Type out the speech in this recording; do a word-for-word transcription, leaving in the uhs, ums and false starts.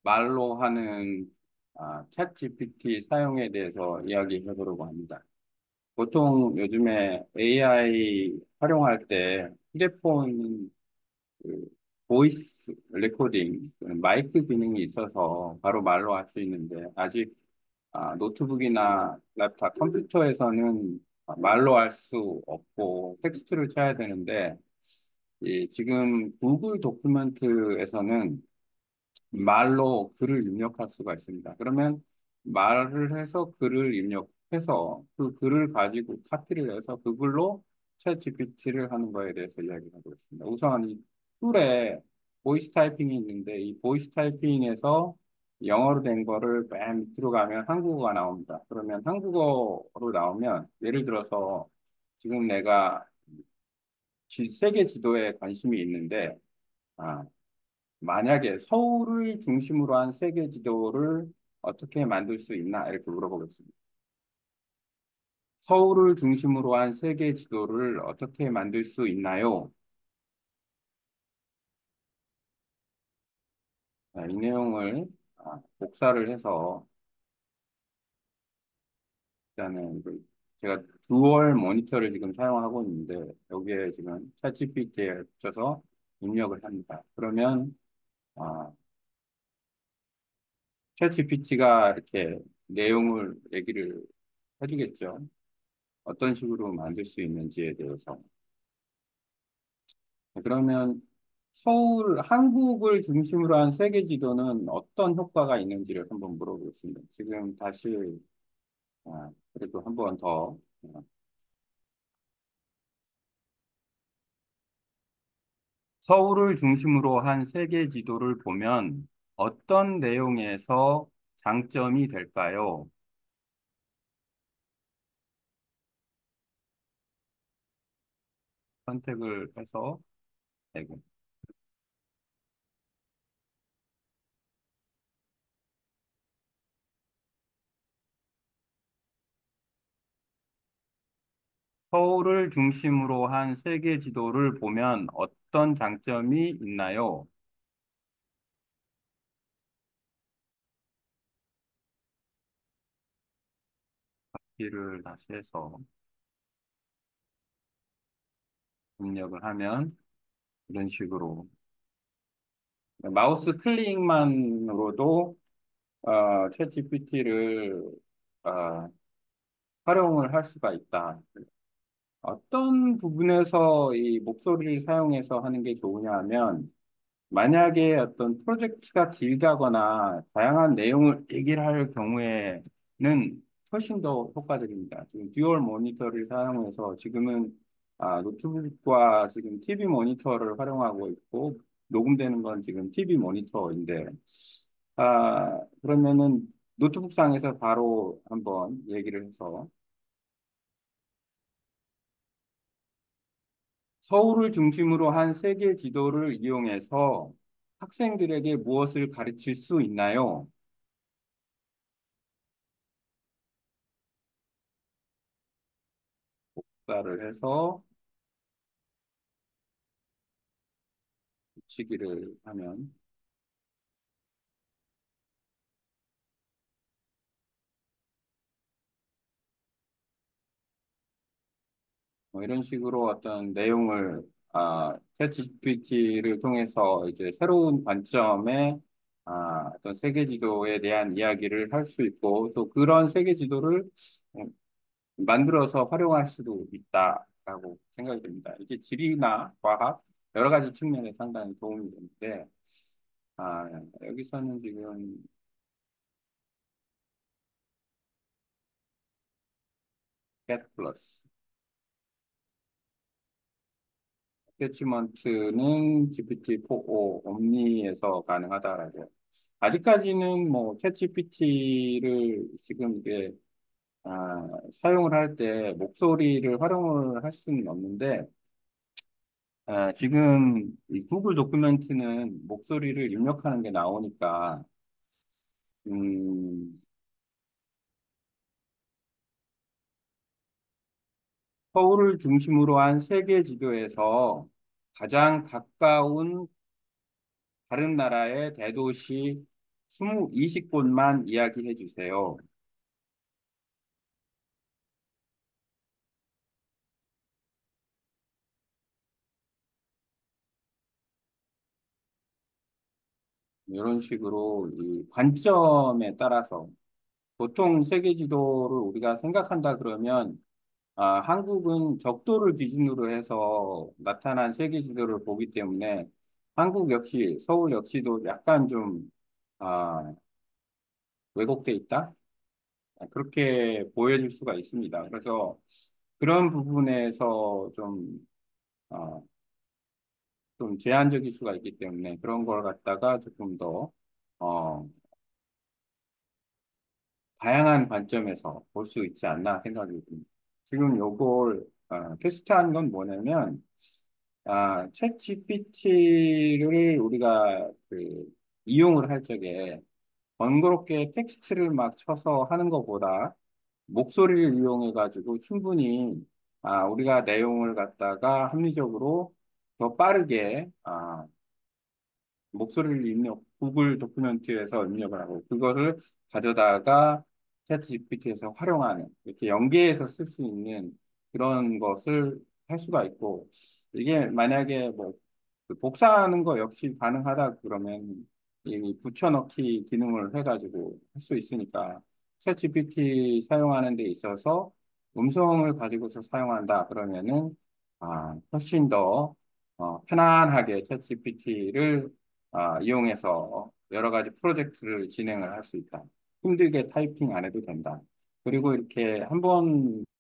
말로 하는 아, 챗 지피티 사용에 대해서 이야기해 보려고 합니다. 보통 요즘에 에이아이 활용할 때 휴대폰 그 보이스 레코딩, 마이크 기능이 있어서 바로 말로 할 수 있는데 아직 아, 노트북이나 랩탑, 컴퓨터에서는 말로 할 수 없고 텍스트를 쳐야 되는데 이 지금 구글 도큐멘트에서는 말로 글을 입력할 수가 있습니다. 그러면 말을 해서 글을 입력해서 그 글을 가지고 카피를 해서 그 글로 챗 지피티를 하는 거에 대해서 이야기하고 있습니다. 우선 이 툴에 보이스 타이핑이 있는데 이 보이스 타이핑에서 영어로 된 거를 맨 밑으로 가면 한국어가 나옵니다. 그러면 한국어로 나오면 예를 들어서 지금 내가 지- 세계 지도에 관심이 있는데 아, 만약에 서울을 중심으로 한 세계 지도를 어떻게 만들 수 있나 이렇게 물어보겠습니다. 서울을 중심으로 한 세계 지도를 어떻게 만들 수 있나요? 아, 이 내용을 아, 복사를 해서 일단은 그 제가 듀얼 모니터를 지금 사용하고 있는데 여기에 지금 챗지피티에 붙여서 입력을 합니다. 그러면 아, 챗지피티가 이렇게 내용을 얘기를 해주겠죠. 어떤 식으로 만들 수 있는지에 대해서. 네, 그러면 서울, 한국을 중심으로 한 세계 지도는 어떤 효과가 있는지를 한번 물어보겠습니다. 지금 다시, 아, 그래도 한번 더, 어, 서울을 중심으로 한 세계 지도를 보면 어떤 내용에서 장점이 될까요? 선택을 해서, 네, 서울을 중심으로 한 세계 지도를 보면 어떤 장점이 있나요? 이를 다시 해서 입력을 하면 이런 식으로 마우스 클릭만으로도 어, 챗 지피티를 어, 활용을 할 수가 있다. 어떤 부분에서 이 목소리를 사용해서 하는 게 좋으냐 하면 만약에 어떤 프로젝트가 길다거나 다양한 내용을 얘기를 할 경우에는 훨씬 더 효과적입니다. 지금 듀얼 모니터를 사용해서 지금은 아, 노트북과 지금 티비 모니터를 활용하고 있고 녹음되는 건 지금 티비 모니터인데 아, 그러면은 노트북상에서 바로 한번 얘기를 해서 서울을 중심으로 한 세계 지도를 이용해서 학생들에게 무엇을 가르칠 수 있나요? 복사를 해서 붙이기를 하면 뭐 이런 식으로 어떤 내용을 아, 챗지피티를 통해서 이제 새로운 관점의 아, 어떤 세계 지도에 대한 이야기를 할 수 있고 또 그런 세계 지도를 음, 만들어서 활용할 수도 있다라고 생각이 됩니다. 이게 지리나 과학 여러 가지 측면에 상당히 도움이 되는데 아, 여기서는 지금 get 플러스 어태치먼트는 지피티-사 옴니에서 가능하다라고. 아직까지는 뭐 챗지피티를 지금 이게 아, 사용을 할 때 목소리를 활용을 할 수는 없는데 아, 지금 이 구글 도큐멘트는 목소리를 입력하는 게 나오니까 음, 서울을 중심으로 한 세계 지도에서 가장 가까운 다른 나라의 대도시 스무, 이십 곳만 이야기해 주세요. 이런 식으로 이 관점에 따라서 보통 세계 지도를 우리가 생각한다 그러면 아, 한국은 적도를 기준으로 해서 나타난 세계 지도를 보기 때문에 한국 역시 서울 역시도 약간 좀 아, 왜곡돼 있다? 그렇게 보여질 수가 있습니다. 그래서 그런 부분에서 좀, 어, 좀 제한적일 수가 있기 때문에 그런 걸 갖다가 조금 더 어, 다양한 관점에서 볼 수 있지 않나 생각이 듭니다. 지금 요걸 어, 테스트한 건 뭐냐면 아, 챗 지피티를 우리가 그 이용을 할 적에 번거롭게 텍스트를 막 쳐서 하는 것보다 목소리를 이용해 가지고 충분히 아, 우리가 내용을 갖다가 합리적으로 더 빠르게 아, 목소리를 입력, 구글 도큐멘트에서 입력을 하고, 그거를 가져다가 챗 지피티에서 활용하는, 이렇게 연계해서 쓸 수 있는 그런 것을 할 수가 있고, 이게 만약에 뭐, 그 복사하는 거 역시 가능하다 그러면, 이 붙여넣기 기능을 해가지고 할 수 있으니까, 챗 지피티 사용하는 데 있어서 음성을 가지고서 사용한다 그러면은, 아, 훨씬 더 어, 편안하게 챗 지피티를 아, 이용해서 여러 가지 프로젝트를 진행을 할 수 있다. 힘들게 타이핑 안 해도 된다. 그리고 이렇게 한번